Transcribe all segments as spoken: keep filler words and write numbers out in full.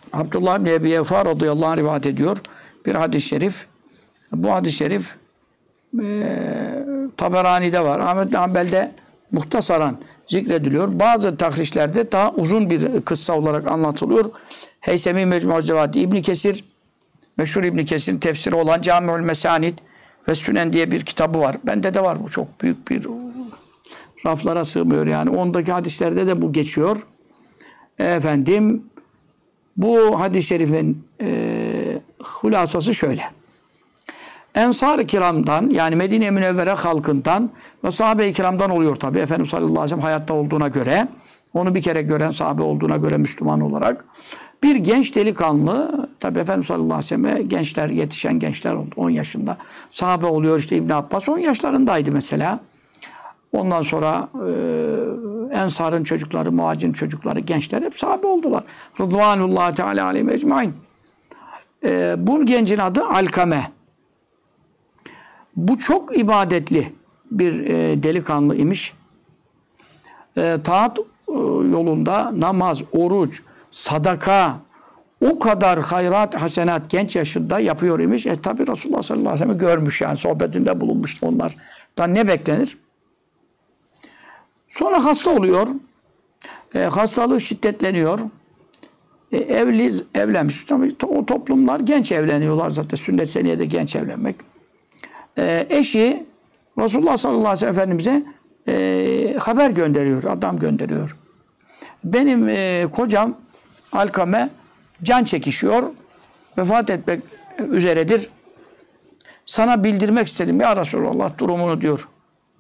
Abdullah bin Ebi Evfa radıyallahu anh rivayet ediyor. Bir hadis-i şerif. Bu hadis-i şerif e, Taberani'de var. Ahmet bin Hanbel'de muhtasaran zikrediliyor. Bazı tahrişlerde daha uzun bir kıssa olarak anlatılıyor. Heysemi Mecmu Zevadi, İbn Kesir, meşhur İbn Kesir'in tefsiri olan Cami'ül Mesanid ve Sünen diye bir kitabı var. Bende de var bu, çok büyük bir raflara sığmıyor yani. Ondaki hadislerde de bu geçiyor. Efendim, bu hadis-i şerifin e, hulasası şöyle. Ensar-ı kiramdan, yani Medine-i Münevvere halkından ve sahabe-i kiramdan oluyor tabi. Efendimiz sallallahu aleyhi ve sellem hayatta olduğuna göre, onu bir kere gören sahabe olduğuna göre Müslüman olarak, bir genç delikanlı, tabi Efendimiz sallallahu aleyhi ve selleme gençler, yetişen gençler oldu. on yaşında. Sahabe oluyor işte İbn Abbas on yaşlarındaydı mesela. Ondan sonra e, Ensar'ın çocukları, Muhacir'in çocukları, gençler hep sahabe oldular. Rıdvanullahi Teala aleyhim ecmaîn. E, bu gencin adı Alkame. Bu çok ibadetli bir e, delikanlı imiş. E, taat e, yolunda namaz, oruç, sadaka, o kadar hayrat, hasenat genç yaşında yapıyor imiş. E tabi Resulullah sallallahu aleyhi ve sellem görmüş yani, sohbetinde bulunmuş onlar. Dan ne beklenir? Sonra hasta oluyor. E, hastalığı şiddetleniyor. E, evli, evlenmiş. Tabii o toplumlar genç evleniyorlar zaten. Sünnet seniyede genç evlenmek. E, eşi Resulullah sallallahu aleyhi ve sellem Efendimiz'e e, haber gönderiyor. Adam gönderiyor. Benim e, kocam Alkame can çekişiyor. Vefat etmek üzeredir. Sana bildirmek istedim ya Resulullah durumunu diyor.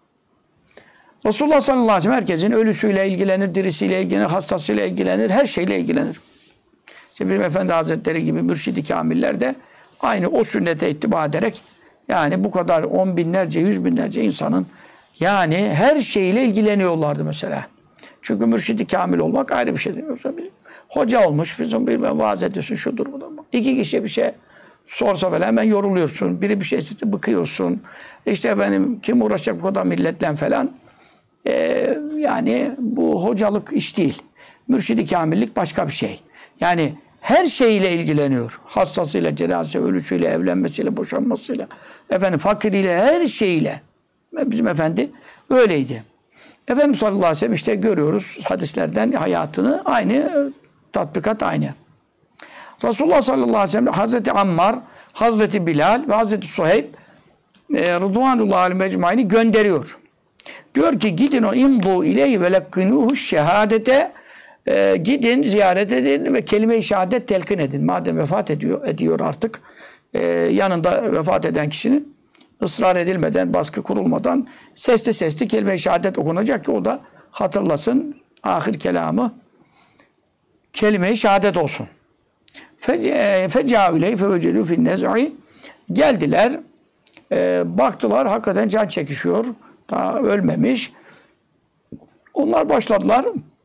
Resulullah sallallahu aleyhi ve sellem herkesin ölüsüyle ilgilenir, dirisiyle ilgilenir, hastasıyla ilgilenir, her şeyle ilgilenir. İşte bir Efendi Hazretleri gibi mürşid-i kamiller de aynı o sünnete ittiba ederek, yani bu kadar on binlerce, yüz binlerce insanın yani her şeyle ilgileniyorlardı mesela. Çünkü mürşid-i kamil olmak ayrı bir şey değil. Hoca olmuş, bizim bilmem vaaz ediyorsun, şudur budur. İki kişi bir şey sorsa falan hemen yoruluyorsun. Biri bir şey istedi, bıkıyorsun. İşte efendim kim uğraşacak bu kadar milletle falan. Ee, yani bu hocalık iş değil. Mürşid-i kamillik başka bir şey. Yani her şeyle ilgileniyor. Hastasıyla, cenazesi, ölüsüyle, evlenmesiyle, boşanmasıyla, efendim fakiriyle, her şeyle. Bizim efendi öyleydi. Efendimiz sallallahu aleyhi ve sellem işte görüyoruz hadislerden hayatını, aynı tatbikat aynı. Resulullah sallallahu aleyhi ve sellem Hazreti Ammar, Hazreti Bilal ve Hazreti Suheyb e, Rıdvanullahi aleyhim ecmaîn'i gönderiyor. Diyor ki gidin o imbu ileyhi ve lekkinuhu şehadete, e, gidin ziyaret edin ve kelime-i şehadet telkin edin. Madem vefat ediyor, ediyor artık e, yanında vefat eden kişinin ısrar edilmeden, baskı kurulmadan sesli sesli kelime-i şehadet okunacak ki o da hatırlasın, ahir kelamı kelime-i şehadet olsun. Fecâ ileyhi fevecedû finnez'i, geldiler, e, baktılar hakikaten can çekişiyor, daha ölmemiş. Onlar başladılar.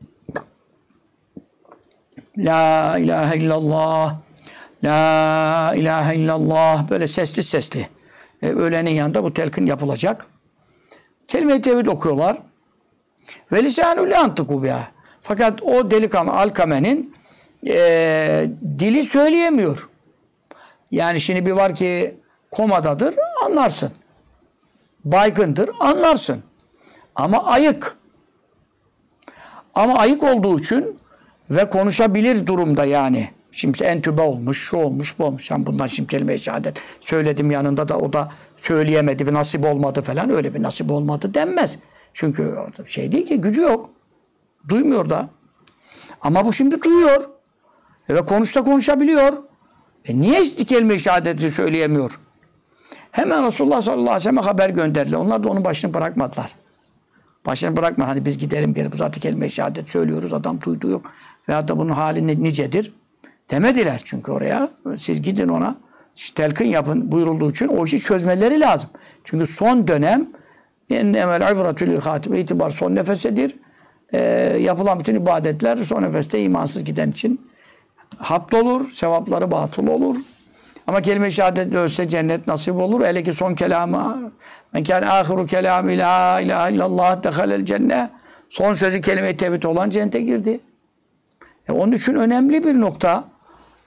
La ilahe illallah, la ilahe illallah, böyle sesli sesli. E, ölenin yanında bu telkin yapılacak. Kelime-i tevhid okuyorlar. Ve lisânû le antıkû biha. Fakat o delikanlı Alkame'nin e, dili söyleyemiyor. Yani şimdi bir var ki komadadır, anlarsın. Baygındır, anlarsın. Ama ayık. Ama ayık olduğu için ve konuşabilir durumda yani. Şimdi entübe olmuş, şu olmuş, bu olmuş. Sen bundan şimdi kelime-i şehadet söyledim yanında da o da söyleyemedi ve nasip olmadı falan. Öyle bir nasip olmadı denmez. Çünkü şey değil ki, gücü yok. Duymuyor da. Ama bu şimdi duyuyor. Ve konuşta konuşabiliyor. E niye kelime-i şehadeti söyleyemiyor? Hemen Resulullah sallallahu aleyhi ve sellem'e haber gönderdiler. Onlar da onun başını bırakmadılar. Başını bırakma. Hani biz gidelim gelip zaten kelime-i şehadet söylüyoruz. Adam duyduğu yok. Veyahut da bunun hali nicedir. Demediler çünkü oraya. Siz gidin ona. Telkin yapın buyurulduğu için o işi çözmeleri lazım. Çünkü son dönem ennemel ibretü lil hatime, itibar son nefesedir. Ee, yapılan bütün ibadetler son nefeste imansız giden için hapdolur. Sevapları batıl olur. Ama kelime-i şehadet ölse cennet nasip olur. Hele ki son kelamı men kâne âhiru kelâmi la ilahe illallah dehalel cennet. Son sözü kelime-i tevhid olan cennete girdi. E onun için önemli bir nokta.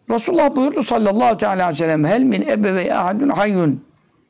Resulullah buyurdu sallallahu teala aleyhi ve sellem hel min ebevey ahadun hayyun.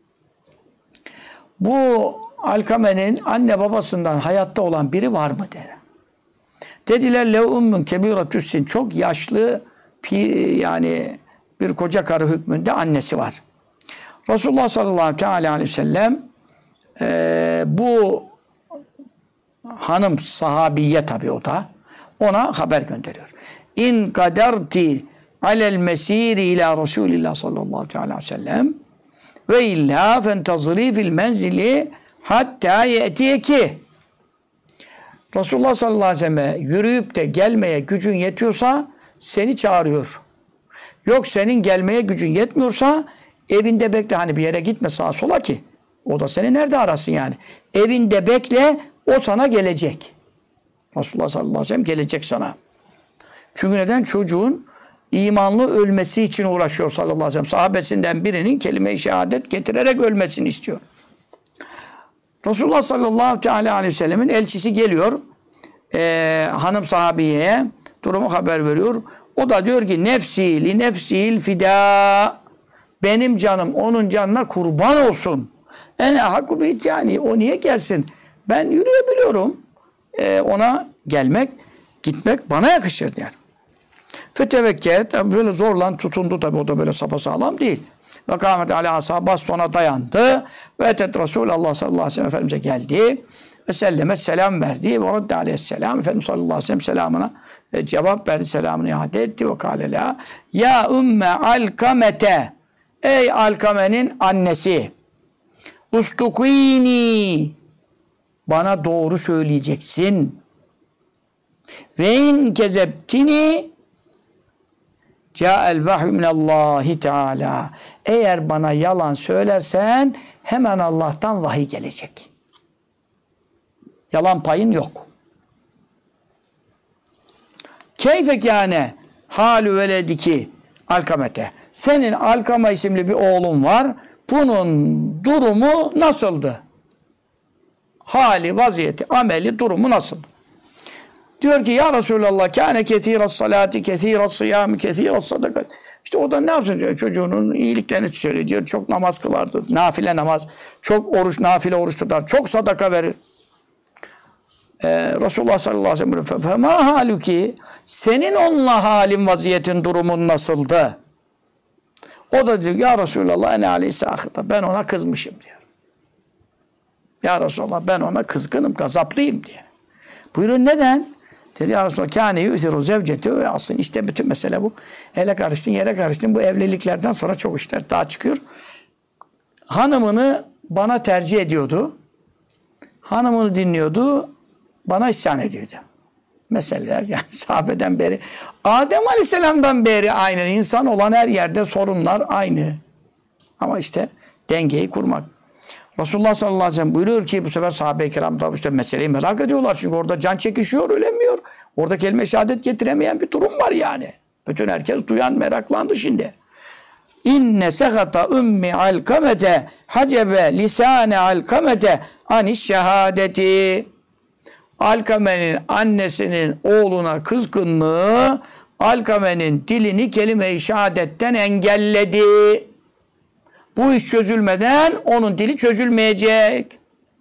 Bu Alkame'nin anne babasından hayatta olan biri var mı der. Dediler lev ummun kebiratüssin, çok yaşlı yani bir koca karı hükmünde annesi var. Resulullah sallallahu aleyhi ve sellem e, bu hanım sahabiye tabi o da ona haber gönderiyor. İn kaderti alel mesiri ila Resulillah sallallahu aleyhi ve sellem ve illa fentazri fil menzili hatta ye'tiyeki. Resulullah sallallahu aleyhi ve sellem yürüyüp de gelmeye gücün yetiyorsa seni çağırıyor. Yok senin gelmeye gücün yetmiyorsa evinde bekle. Hani bir yere gitme sağa sola ki. O da seni nerede arasın yani. Evinde bekle, o sana gelecek. Resulullah sallallahu aleyhi ve sellem gelecek sana. Çünkü neden? Çocuğun imanlı ölmesi için uğraşıyor sallallahu aleyhi ve sellem. Sahabesinden birinin kelime-i şehadet getirerek ölmesini istiyor. Resulullah sallallahu aleyhi ve sellemin elçisi geliyor. Ee, hanım sahabiyeye durumu haber veriyor. O da diyor ki nefsi li nefsil fida. Benim canım onun canına kurban olsun. Ene hakku bit, yani o niye gelsin? Ben yürüyebiliyorum. Ee, ona gelmek, gitmek bana yakışır yani. Fetevekke, tabi böyle zorlan tutundu, tabi o da böyle sapasağlam değil. Ve kâmet alâ asâ, bastona dayandı. Ve etet Resulullah sallallahu aleyhi ve sellem Efendimiz'e geldi. Ve sellemet, selam verdi. Ve radde aleyhisselam. Efendimiz sallallahu aleyhi ve sellem selamına e, cevap verdi. Selamını iade etti. Ve kâle la. Ya ümme alkamete. Ey Alkame'nin annesi. Ustukîni. Bana doğru söyleyeceksin. Ve in kezebtini câ'el vahyu minallâhi teâlâ. Eğer bana yalan söylersen hemen Allah'tan vahiy gelecek. Yalan payın yok. Keyfe kâne hâlü velediki Alkamete. Senin Alkama isimli bir oğlun var. Bunun durumu nasıldı? Hali, vaziyeti, ameli, durumu nasıl? Diyor ki ya Resulallah kâne kethîras salâti, kethîras sıyâmi, kethîras sadakat. İşte o da ne yapsın diyor, çocuğunun iyiliklerini söylüyor diyor. Çok namaz kılardı, nafile namaz, çok oruç, nafile oruç tutar, çok sadaka verir. Ee, Resulullah sallallahu aleyhi ve sellem fema halüki, senin onunla halin, vaziyetin, durumun nasıldı? O da diyor ya Resulallah ene aleyhisse ahıta, ben ona kızmışım diyor. Ya Resulallah ben ona kızgınım, gazaplıyım diye. Buyurun neden? Dedi ya Resulallah kâne yu'siru zevceti ve asın. İşte bütün mesele bu. Ele karıştın, yere karıştın. Bu evliliklerden sonra çok işler daha çıkıyor. Hanımını bana tercih ediyordu. Hanımını dinliyordu. Bana isyan ediyordu. Meseleler yani sahabeden beri. Adem Aleyhisselam'dan beri aynı. İnsan olan her yerde sorunlar aynı. Ama işte dengeyi kurmak. Resulullah sallallahu aleyhi ve sellem buyuruyor ki bu sefer sahabe-i kiram da işte meseleyi merak ediyorlar. Çünkü orada can çekişiyor, ölemiyor. Orada kelime-i şehadet getiremeyen bir durum var yani. Bütün herkes duyan meraklandı şimdi. İnne sekata ummi alkamete hacebe lisane alkamete aniş şehadeti. Alkame'nin annesinin oğluna kızgınlığı Alkame'nin dilini kelime-i şehadetten engelledi. Bu iş çözülmeden onun dili çözülmeyecek.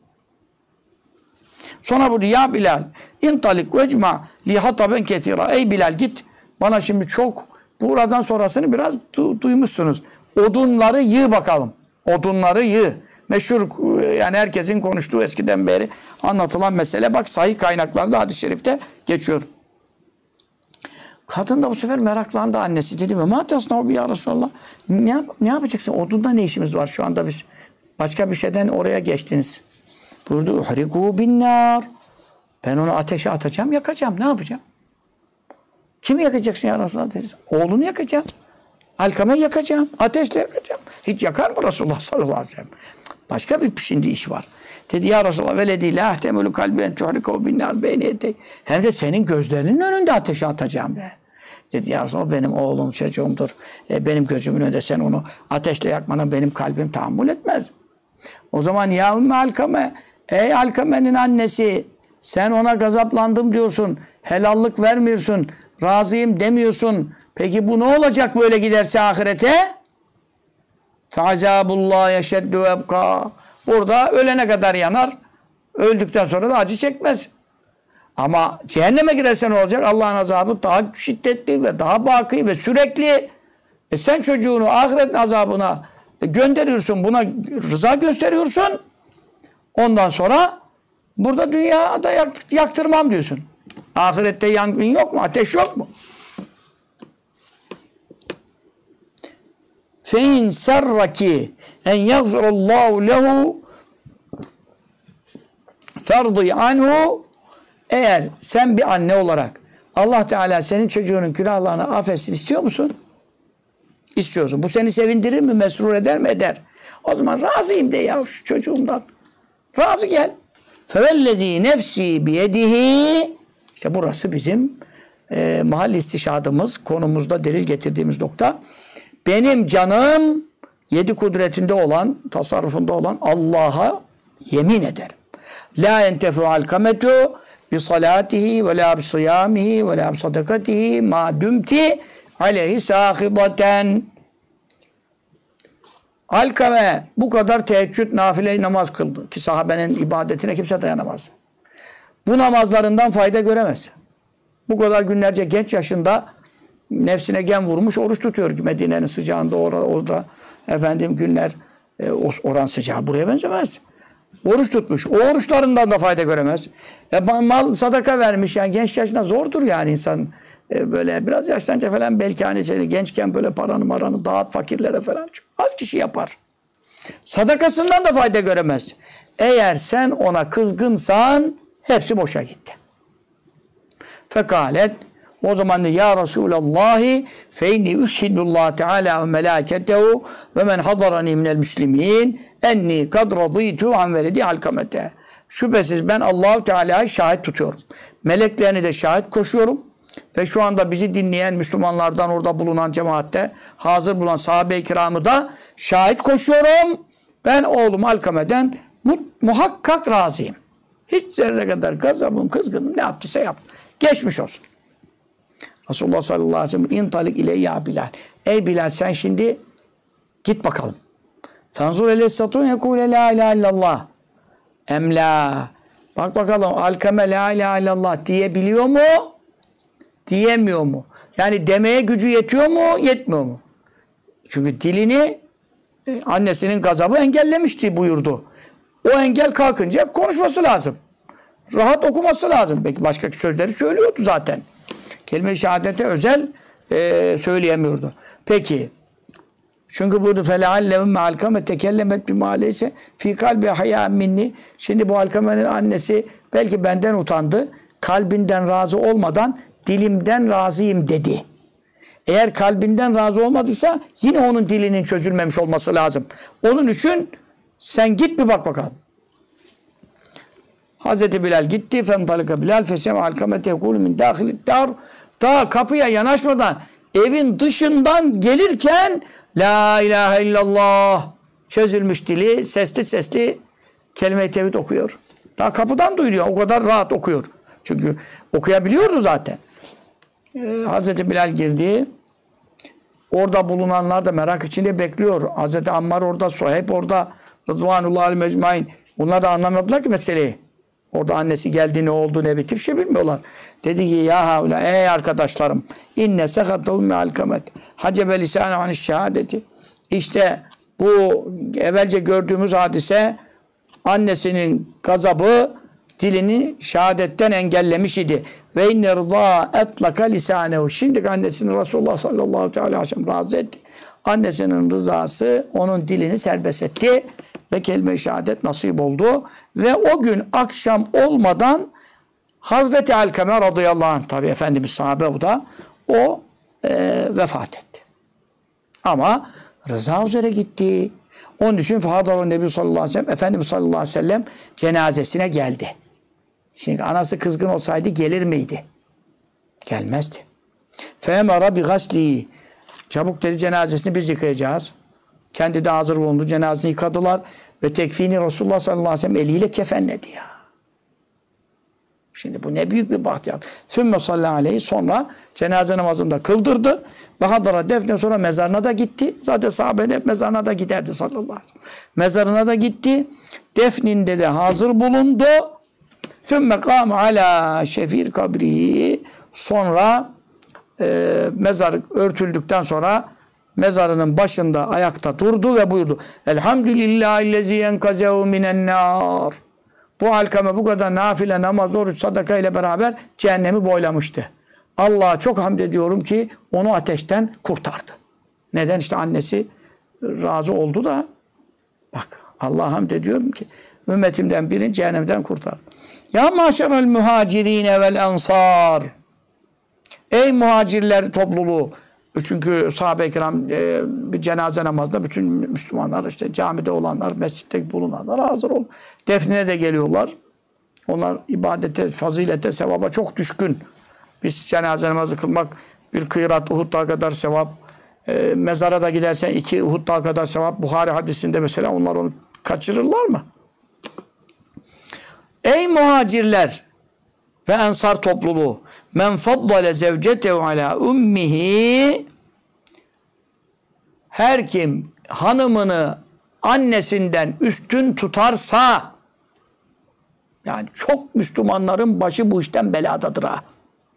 Sonra burada ya Bilal intalik vecma li hataben kesira. Ey Bilal git bana şimdi çok buradan sonrasını biraz du duymuşsunuz. Odunları yığ bakalım. Odunları yığ. Meşhur yani herkesin konuştuğu eskiden beri anlatılan mesele. Bak sahih kaynaklarda hadis-i şerifte geçiyor. Kadın da bu sefer meraklandı annesi. Dedi ve matasna bi ya Resulallah. Ne, yap ne yapacaksın? Odunda ne işimiz var şu anda biz? Başka bir şeyden oraya geçtiniz. Buyurdu uhriku bin nar. Ben onu ateşe atacağım, yakacağım. Ne yapacağım? Kimi yakacaksın ya Resulallah dedi. Oğlunu yakacağım. Alkame'yi yakacağım. Ateşle yakacağım. Hiç yakar mı Resulullah sallallahu aleyhi ve sellem? Başka bir şimdi iş var. Dedi ya Resulallah veledi la ahtemülü kalben tuhriku bin nar beyni edey. Hem de senin gözlerinin önünde ateşe atacağım be. Dedi ya Resulallah benim oğlum çocuğumdur. E, benim gözümün önünde sen onu ateşle yakmana benim kalbim tahammül etmez. O zaman ya Ümmü Alkame, ey Alkame'nin annesi Sen ona gazaplandım diyorsun. Helallik vermiyorsun. Razıyım demiyorsun. Peki bu ne olacak böyle giderse ahirete? Fazabullah yeşeddu ebka. Burada ölene kadar yanar. Öldükten sonra da acı çekmez. Ama cehenneme girerse ne olacak? Allah'ın azabı daha şiddetli ve daha baki ve sürekli. E sen çocuğunu ahiret azabına gönderiyorsun. Buna rıza gösteriyorsun. Ondan sonra burada dünyada yaktırmam diyorsun. Ahirette yangın yok mu? Ateş yok mu? فَاِنْ سَرَّكِ اَنْ يَغْفِرَ اللّٰهُ لَهُ فَرْضِي عَنْهُ. Eğer sen bir anne olarak Allah Teala senin çocuğunun günahlarını affetsin istiyor musun? İstiyorsun. Bu seni sevindirir mi? Mesrur eder mi? Eder. O zaman razıyım de ya şu çocuğumdan. Razı gel. فَوَالَّذ۪ي نَفْس۪ي بِيَدِهِ. İşte burası bizim e, mahalli istişadımız, konumuzda delil getirdiğimiz nokta. Benim canım yedi kudretinde olan, tasarrufunda olan Allah'a yemin ederim. La yentefu alkametu bi salatihi ve la bi siyamihi ve la bi sadakatihi ma dumti aleyhi sahibaten. Alkame bu kadar teheccüd, nafile namaz kıldı ki sahabenin ibadetine kimse dayanamaz. Bu namazlarından fayda göremez. Bu kadar günlerce genç yaşında nefsine gem vurmuş oruç tutuyor. Medine'nin sıcağında orada, orada efendim günler e, oran sıcağı buraya benzemez. Oruç tutmuş. O oruçlarından da fayda göremez. E, mal sadaka vermiş. Yani genç yaşında zordur yani insan. E, böyle biraz yaşlanınca falan belki hani şey, gençken böyle paranı maranı dağıt fakirlere falan. Az kişi yapar. Sadakasından da fayda göremez. Eğer sen ona kızgınsan hepsi boşa gitti. Fekalet o zaman de ya Resulallah fe inni üşhidullah Teala ve melâketehu ve men hadarani minel müslimin enni kad radîtu an veledi alkamete. Şüphesiz ben Allah-u Teala'yı şahit tutuyorum. Meleklerini de şahit koşuyorum. Ve şu anda bizi dinleyen Müslümanlardan orada bulunan cemaatte hazır bulunan sahabe-i kiramı da şahit koşuyorum. Ben oğlum Alkame'den mu muhakkak razıyım. Hiç zerre kadar gazabım, kızgınım ne yaptıysa yaptı. Geçmiş olsun. Resulullah sallallahu aleyhi ve sellem intalik ile ya Bilal. Ey Bilal sen şimdi git bakalım. Fenzur eleyhissalatu yekule la ilahe illallah. Emla. Bak bakalım Alkame la ilahe illallah diyebiliyor mu? Diyemiyor mu? Yani demeye gücü yetiyor mu? Yetmiyor mu? Çünkü dilini annesinin gazabı engellemişti buyurdu. O engel kalkınca konuşması lazım. Rahat okuması lazım. Belki başka sözleri söylüyordu zaten. Kelime-i şehadete özel e, söyleyemiyordu. Peki. Çünkü buyurdu فَلَعَلَّ اُمَّ عَلْكَمَ تَكَلَّمَتْ بِمَا لَيْسَ فِي قَلْبِ حَيَا minni. Şimdi bu Alkame'nin annesi belki benden utandı. Kalbinden razı olmadan dilimden razıyım dedi. Eğer kalbinden razı olmadıysa yine onun dilinin çözülmemiş olması lazım. Onun için sen git bir bak bakalım. Hazreti Bilal gitti. Fentalika Bilal fesem Alkamete yekulu min dâhilit dar. Daha kapıya yanaşmadan evin dışından gelirken la ilahe illallah çözülmüş dili sesli sesli kelime-i tevhid okuyor. Daha kapıdan duyuyor. O kadar rahat okuyor. Çünkü okuyabiliyordu zaten. Ee, Hazreti Bilal girdi. Orada bulunanlar da merak içinde bekliyor. Hazreti Ammar orada, Suheyb orada, Rıdvanullah al-Mecmain. Onlar da anlamadılar ki meseleyi. Orada annesi geldi, ne oldu, ne bitti bir şey bilmiyorlar. Dedi ki ya havla ey arkadaşlarım inne sekatahum mi alkamet hacebe lisanu aniş şehadeti. İşte bu evvelce gördüğümüz hadise annesinin gazabı dilini şehadetten engellemiş idi. Ve inne rıza etlaka lisanehu. Şimdi annesini Resulullah sallallahu aleyhi ve sellem razı etti. Annesinin rızası onun dilini serbest etti ve kelime-i şehadet nasip oldu. Ve o gün akşam olmadan Hazreti Alkame radıyallahu anh, tabi Efendimiz sahabe bu da, o e, vefat etti. Ama rıza üzere gitti. Onun için Fahadar Nebi sallallahu aleyhi ve sellem, Efendimiz sallallahu aleyhi ve sellem cenazesine geldi. Şimdi anası kızgın olsaydı gelir miydi? Gelmezdi. Femara bi gasli. Çabuk dedi cenazesini biz yıkayacağız. Kendi de hazır bulundu. Cenazesini yıkadılar ve tekfini Resulullah sallallahu aleyhi ve sellem eliyle kefenledi ya. Şimdi bu ne büyük bir bahtiyar. Sümme sallallahu aleyhi, sonra cenaze namazında kıldırdı. Ve hadara defne, sonra mezarına da gitti. Zaten sahabe hep mezarına da giderdi sallallahu aleyhi ve sellem. Mezarına da gitti. Defninde de hazır bulundu. Sümme kâme alâ şefir kabrihi. Sonra e, mezar örtüldükten sonra mezarının başında ayakta durdu ve buyurdu. Elhamdülillahillezî enkazehu minennâr. Bu Alkame bu kadar nafile, namaz, oruç, sadaka ile beraber cehennemi boylamıştı. Allah'a çok hamd ediyorum ki onu ateşten kurtardı. Neden? İşte annesi razı oldu da bak Allah'a hamd ediyorum ki ümmetimden birini cehennemden kurtardı. Ya maşerel muhacirine vel ensar. Ey muhacirler topluluğu. Çünkü sahabe-i kiram e, bir cenaze namazında bütün Müslümanlar, işte camide olanlar, mescitte bulunanlar hazır ol. Defnine de geliyorlar. Onlar ibadete, fazilete, sevaba çok düşkün. Biz cenaze namazı kılmak bir kıyrat, Uhud dağı kadar sevap. E, mezara da gidersen iki Uhud dağı kadar sevap. Buhari hadisinde mesela onlar onu kaçırırlar mı? Ey muhacirler ve ensar topluluğu, men faddale zevcetehu ala ummihi, her kim hanımını annesinden üstün tutarsa, yani çok Müslümanların başı bu işten beladadır ha.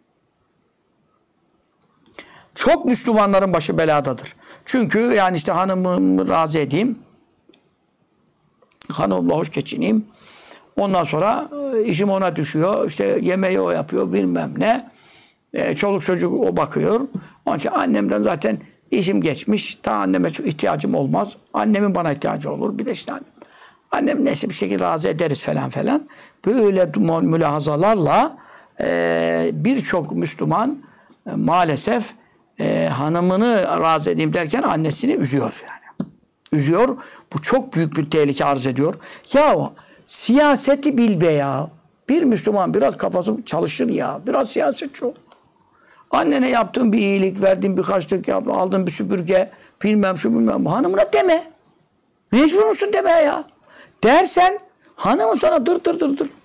Çok Müslümanların başı beladadır. Çünkü yani işte hanımımı razı edeyim, hanımla hoş geçineyim, ondan sonra işim ona düşüyor. İşte yemeği o yapıyor, bilmem ne. E, çoluk çocuk o bakıyor. Onun için annemden zaten işim geçmiş. Ta anneme çok ihtiyacım olmaz. Annemin bana ihtiyacı olur. Bir de işte annem. Annem neyse bir şekilde razı ederiz falan falan. Böyle mülahazalarla e, birçok Müslüman e, maalesef e, hanımını razı edeyim derken annesini üzüyor yani. Üzüyor. Bu çok büyük bir tehlike arz ediyor. Ya siyaseti bil be ya. Bir Müslüman biraz kafası çalışır ya. Biraz siyaset çok. Annene yaptığın bir iyilik, verdiğin bir harçlık, yaptın, aldığın bir süpürge, bilmem şu bilmem. Hanımına deme. Mecbur musun demeye ya. Dersen hanımın sana dır dır dır dır.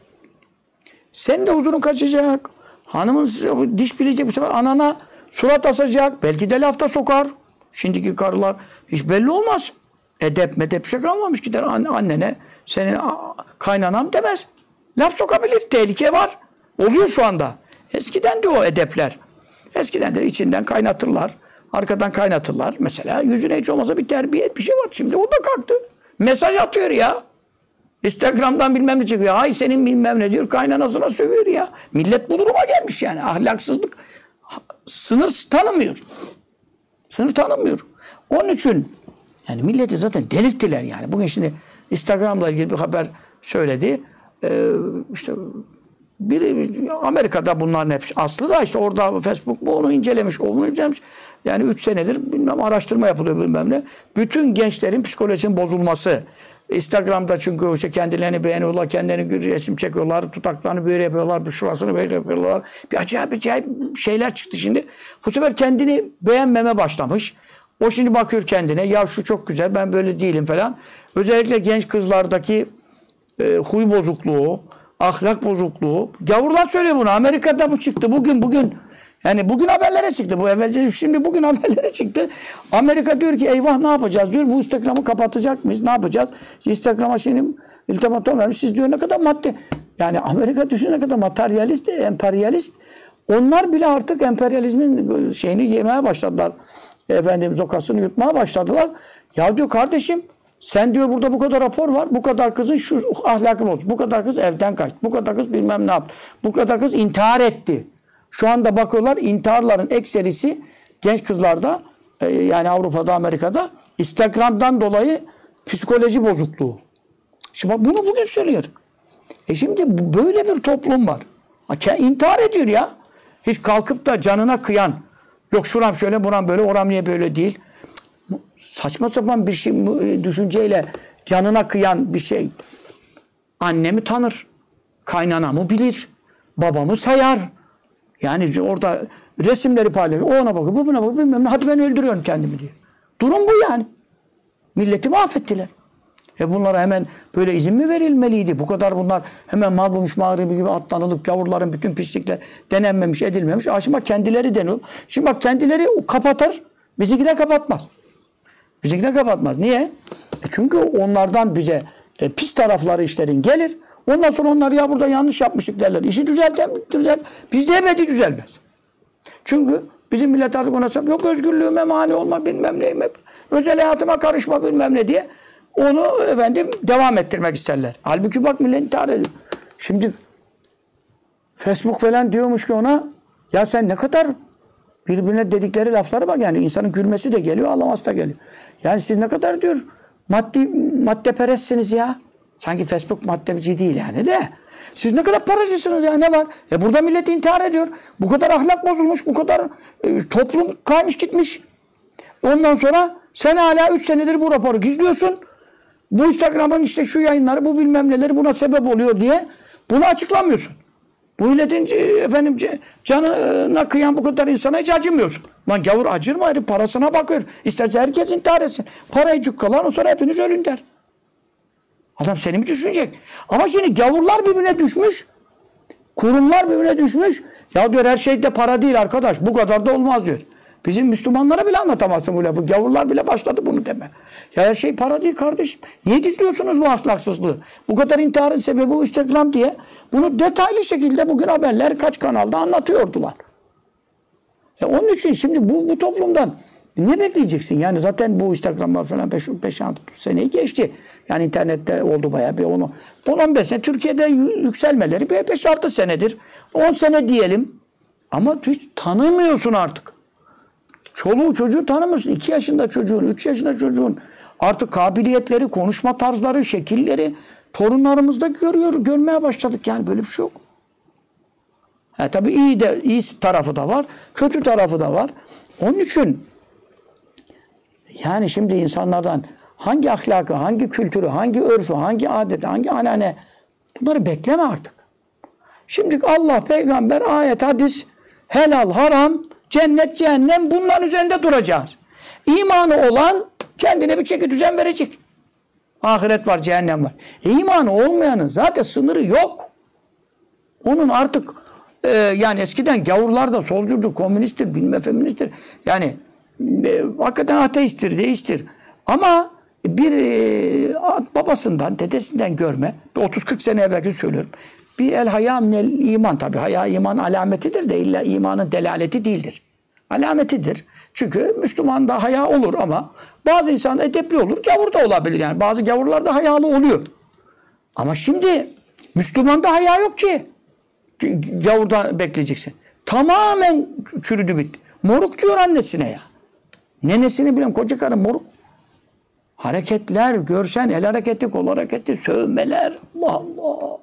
Senin de huzurun kaçacak. Hanımın diş bilecek, bu sefer anana surat asacak. Belki de lafta sokar. Şimdiki karılar hiç belli olmaz. Edep medep şey kalmamış, gider annene senin kaynanam demez. Laf sokabilir. Tehlike var. Oluyor şu anda. Eskiden de o edepler. Eskiden de içinden kaynatırlar. Arkadan kaynatırlar. Mesela yüzüne hiç olmasa bir terbiye bir şey var. Şimdi o da kalktı. Mesaj atıyor ya. Instagram'dan bilmem ne çıkıyor. Hay senin bilmem ne diyor. Kaynanasına sövüyor ya. Millet bu duruma gelmiş yani. Ahlaksızlık sınır tanımıyor. Sınır tanımıyor. Onun için yani milleti zaten delirttiler yani. Bugün şimdi Instagram'la ilgili bir haber söyledi. Ee, işte biri Amerika'da bunların hepsi aslı da işte orada Facebook bu onu incelemiş, onu incelemiş. Yani üç senedir bilmem araştırma yapılıyor bilmem ne. Bütün gençlerin psikolojisinin bozulması. Instagram'da çünkü işte kendilerini beğeniyorlar, kendilerini resim çekiyorlar, tutaklarını böyle yapıyorlar, bir şurasını böyle yapıyorlar. Bir acayip acayip şeyler çıktı şimdi. Bu sefer kendini beğenmeme başlamış. O şimdi bakıyor kendine, ya şu çok güzel, ben böyle değilim falan. Özellikle genç kızlardaki e, huy bozukluğu, ahlak bozukluğu. Gavurlar söylüyor bunu. Amerika'da bu çıktı. Bugün bugün. Yani bugün haberlere çıktı. Bu evvelce şimdi bugün haberlere çıktı. Amerika diyor ki eyvah ne yapacağız diyor. Bu Instagram'ı kapatacak mıyız? Ne yapacağız? Instagram'a şimdi iltimat vermiş. Siz diyor ne kadar madde. Yani Amerika düşün ne kadar materyalist, emperyalist. Onlar bile artık emperyalizmin şeyini yemeye başladılar. Efendim zokasını yutmaya başladılar. Ya diyor kardeşim sen diyor burada bu kadar rapor var. Bu kadar kızın şu ahlakı bozdu. Bu kadar kız evden kaçtı. Bu kadar kız bilmem ne yaptı. Bu kadar kız intihar etti. Şu anda bakıyorlar intiharların ekserisi genç kızlarda e, yani Avrupa'da, Amerika'da Instagram'dan dolayı psikoloji bozukluğu. Şimdi bunu bugün söylüyor. E şimdi böyle bir toplum var. İntihar ediyor ya. Hiç kalkıp da canına kıyan. Yok şuram şöyle, buram böyle, oram niye böyle değil. Saçma sapan bir şey, düşünceyle canına kıyan bir şey. Annemi tanır. Kaynanamı bilir. Babamı sayar. Yani orada resimleri paylaşıyor. O ona bakıyor, bu buna bakıyor. Bilmem ne. Hadi ben öldürüyorum kendimi diyor. Durum bu yani. Milleti mahvettiler. E bunlara hemen böyle izin mi verilmeliydi? Bu kadar bunlar hemen mal bulmuş mağribi gibi atlanılıp gavurların bütün pislikler denenmemiş, edilmemiş. Aa, şimdi bak kendileri deniyor. Şimdi bak kendileri kapatır, bizimkiler kapatmaz. Bizimkiler kapatmaz. Niye? E çünkü onlardan bize e, pis tarafları işlerin gelir. Ondan sonra onlar ya burada yanlış yapmıştık derler. İşi düzelten düzel. Bizde ebedi düzelmez. Çünkü bizim millet artık ona yok özgürlüğüme mani olma bilmem neyime, özel hayatıma karışma bilmem ne diye onu efendim devam ettirmek isterler. Halbuki bak millet intihar ediyor. Şimdi Facebook falan diyormuş ki ona ya sen ne kadar birbirine dedikleri lafları bak yani insanın gülmesi de geliyor ağlaması da geliyor. Yani siz ne kadar diyor maddi maddeperestsiniz ya. Sanki Facebook maddeci değil yani de. Siz ne kadar paracısınız ya ne var? E burada millet intihar ediyor. Bu kadar ahlak bozulmuş, bu kadar e, toplum kaymış gitmiş. Ondan sonra sen hala üç senedir bu raporu gizliyorsun. Bu Instagram'ın işte şu yayınları, bu bilmem neleri buna sebep oluyor diye bunu açıklamıyorsun. Bu milletin efendim canına kıyan bu kadar insana hiç acımıyorsun. Lan gavur acır mı? Herif parasına bakıyor. İsterse herkes intihar etsin. Parayı cukkalar, o sonra hepiniz ölün der. Adam seni mi düşünecek? Ama şimdi gavurlar birbirine düşmüş. Kurumlar birbirine düşmüş. Ya diyor her şey de para değil arkadaş. Bu kadar da olmaz diyor. Bizim Müslümanlara bile anlatamazsın bu lafı. Gavurlar bile başladı bunu deme. Ya her şey para değil kardeşim. Niye gizliyorsunuz bu ahlaksızlığı? Bu kadar intiharın sebebi bu Instagram diye. Bunu detaylı şekilde bugün haberler kaç kanalda anlatıyordular. E onun için şimdi bu, bu toplumdan ne bekleyeceksin? Yani zaten bu Instagram'lar falan beş altı seneyi geçti. Yani internette oldu bayağı bir onu. on on beş sene Türkiye'de yükselmeleri beş altı senedir. on sene diyelim. Ama hiç tanımıyorsun artık. Çoluğu çocuğu tanımıyorsun. iki yaşında çocuğun, üç yaşında çocuğun artık kabiliyetleri, konuşma tarzları, şekilleri torunlarımızda görüyor, görmeye başladık. Yani böyle bir şey yok. Ha, tabii iyi de iyi tarafı da var, kötü tarafı da var. Onun için yani şimdi insanlardan hangi ahlakı, hangi kültürü, hangi örfü, hangi adeti, hangi anane bunları bekleme artık. Şimdi Allah, peygamber, ayet, hadis, helal, haram, cennet, cehennem bunların üzerinde duracağız. İmanı olan kendine bir çeki düzen verecek. Ahiret var, cehennem var. E, imanı olmayanın zaten sınırı yok. Onun artık e, yani eskiden gavurlar da solcudur, komünisttir, bilmem feministtir. Yani e, hakikaten ateisttir, deisttir. Ama bir e, babasından, dedesinden görme, otuz kırk sene evvelki söylüyorum. Bir el haya minel iman tabi. Haya iman alametidir de illa imanın delaleti değildir. Alametidir. Çünkü Müslüman'da haya olur ama bazı insan edepli olur. Gavur da olabilir yani. Bazı gavurlar da hayalı oluyor. Ama şimdi Müslüman'da haya yok ki. Gavurdan bekleyeceksin. Tamamen çürüdü bitti. Moruk diyor annesine ya. Nenesini bilen koca karı moruk. Hareketler görsen el hareketi, kol hareketi, sövmeler. Allah Allah.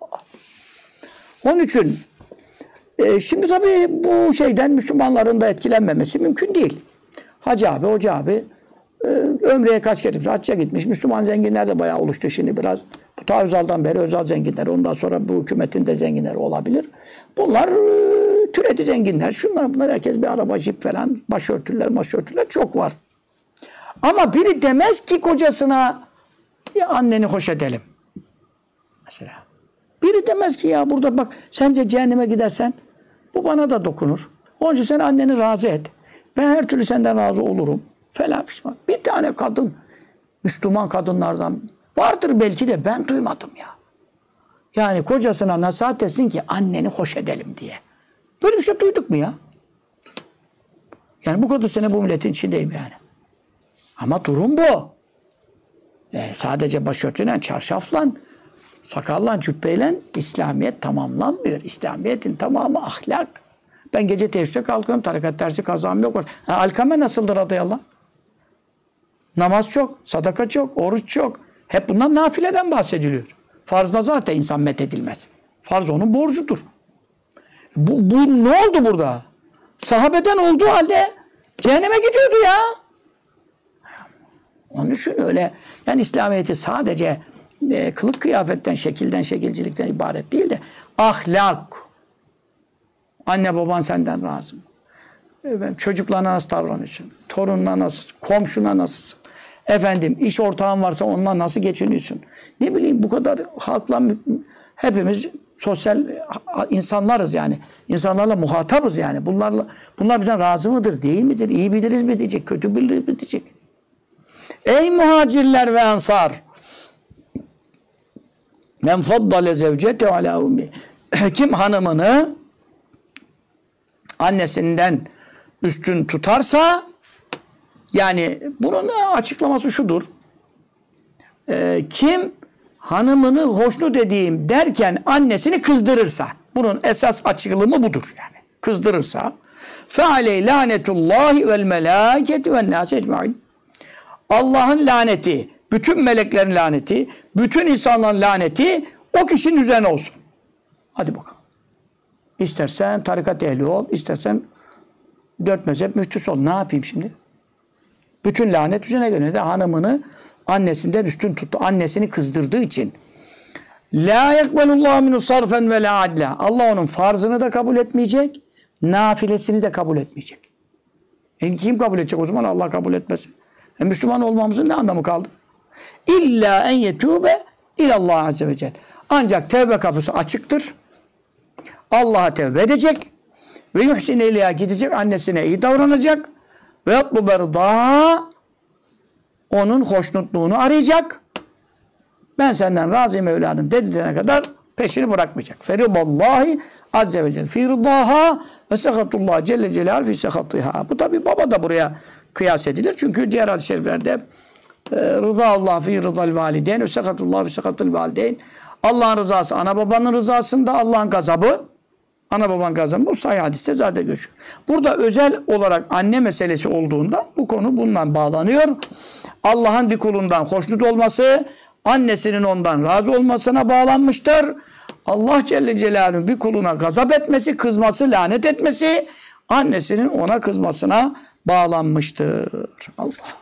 Onun için e, şimdi tabii bu şeyden Müslümanların da etkilenmemesi mümkün değil. Hacı abi, hoca abi e, ömreye kaç kere gitmiş, hacca gitmiş. Müslüman zenginler de bayağı oluştu şimdi biraz. Bu ta Özal'dan beri Özal zenginler, ondan sonra bu hükümetin de zenginleri olabilir. Bunlar e, türedi zenginler. Şunlar bunlar herkes bir araba, jip falan, başörtüler, başörtüler çok var. Ama biri demez ki kocasına ya anneni hoş edelim. Mesela. Biri demez ki ya burada bak sence cehenneme gidersen bu bana da dokunur. Onun için sen anneni razı et. Ben her türlü senden razı olurum. Falan pişman. Bir tane kadın, Müslüman kadınlardan vardır belki de ben duymadım ya. Yani kocasına nasihat etsin ki anneni hoş edelim diye. Böyle bir şey duyduk mu ya? Yani bu kadar sene bu milletin içindeyim yani. Ama durum bu. E, sadece başörtüyle, çarşafla, sakalla, cübbeyle İslamiyet tamamlanmıyor. İslamiyet'in tamamı ahlak. Ben gece teheccüde kalkıyorum, tarikat dersi kazam yok. Ha, Alkame nasıldır radıyallahu? Namaz çok, sadaka çok, oruç çok. Hep bundan nafileden bahsediliyor. Farzda zaten insan methedilmez. Farz onun borcudur. Bu, bu ne oldu burada? Sahabeden olduğu halde cehenneme gidiyordu ya. Onun için öyle yani İslamiyet'i sadece e, kılık kıyafetten, şekilden, şekilcilikten ibaret değil de ahlak. Anne baban senden razı mı? Çocuklarına nasıl davranıyorsun? Torununa nasılsın? Komşuna nasılsın? Efendim iş ortağın varsa onunla nasıl geçiniyorsun? Ne bileyim bu kadar halkla hepimiz sosyal insanlarız yani. İnsanlarla muhatabız yani. Bunlarla bunlar bizden razı mıdır, değil midir? İyi biliriz mi diyecek, kötü biliriz mi diyecek? Ey muhacirler ve ensar! Men faddale zevcete ala ummi. Kim hanımını annesinden üstün tutarsa, yani bunun açıklaması şudur. Ee, kim hanımını hoşnut edeyim derken annesini kızdırırsa, bunun esas açıklımı budur yani. Kızdırırsa fe aleyh lanetullahi vel melâketi ven nâs ecmaîn. Allah'ın laneti, bütün meleklerin laneti, bütün insanların laneti o kişinin üzerine olsun. Hadi bakalım. İstersen tarikat ehli ol, istersen dört mezhep müftüsü ol. Ne yapayım şimdi? Bütün lanet üzerine göre de hanımını annesinden üstün tuttu. Annesini kızdırdığı için. La yekbelullahu minu sarfen ve la adla. Allah onun farzını da kabul etmeyecek, nafilesini de kabul etmeyecek. E kim kabul edecek o zaman? Allah kabul etmesin. E Müslüman olmamızın ne anlamı kaldı? İlla en yetûbe ilallah azze ve celle. Ancak tevbe kapısı açıktır. Allah'a tevbe edecek ve yuhsin ileyha gidecek, annesine iyi davranacak ve yatluber daha onun hoşnutluğunu arayacak. Ben senden razıyım evladım dediğine kadar peşini bırakmayacak. Feridallahi azze ve celle fi rıdaha ve sekatullah celle celal fi sekatiha. Bu tabi baba da buraya kıyas edilir. Çünkü diğer hadis-i şeriflerde rıza Allah fi rıdal valideyn ve sekatullah fi sekatil valideyn. Allah'ın rızası ana babanın rızasında, Allah'ın gazabı ana babanın gazabı. Bu sahih hadiste zaten geçiyor. Burada özel olarak anne meselesi olduğundan bu konu bundan bağlanıyor. Allah'ın bir kulundan hoşnut olması, annesinin ondan razı olmasına bağlanmıştır. Allah Celle Celaluhu'nun bir kuluna gazap etmesi, kızması, lanet etmesi, annesinin ona kızmasına bağlanmıştır. Allah.